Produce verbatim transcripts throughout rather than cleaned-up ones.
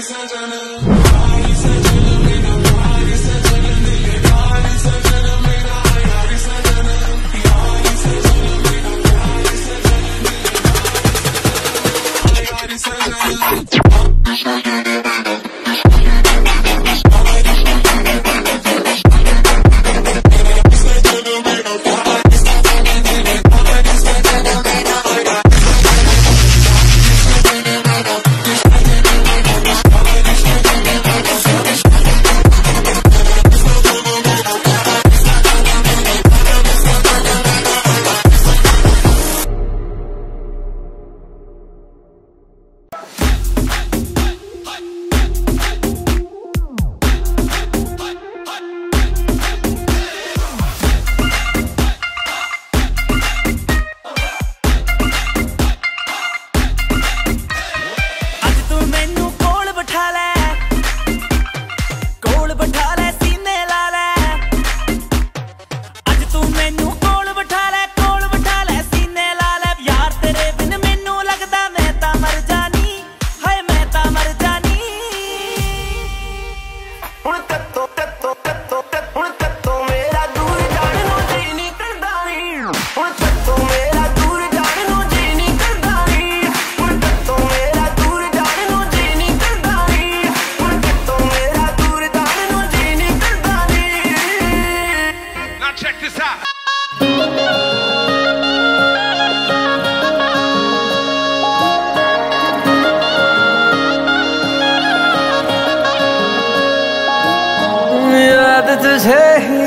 तुझे ही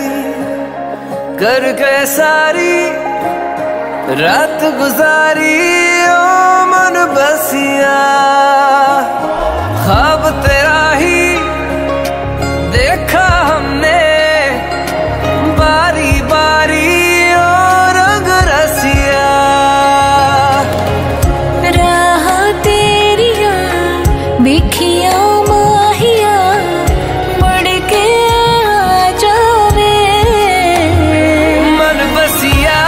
करके सारी रात गुजारी ओ मन बसिया, ख्वाब तेरा ही देखा हमने बारी बारी ओ रंग रसिया। राह तेरिया देखिया माहिया मुड़ के आ जावे, मन बसिया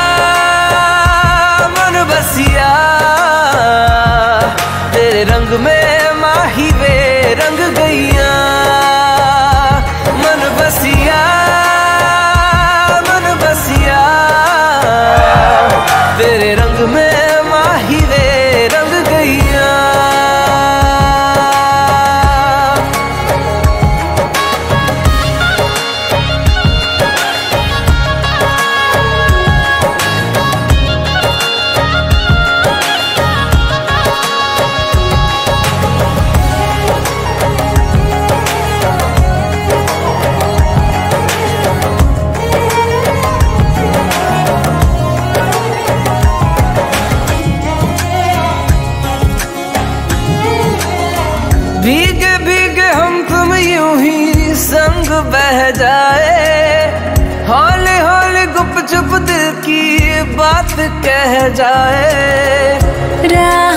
मन बसिया तेरे रंग में माही वे रंग गईया। मन बसिया मन बसिया तेरे रंग में माही वे रंग गईया। भीगे भीगे हम तुम यूं ही संग बह जाए, हौले हौले गुप चुप दिल की बात कह जाए।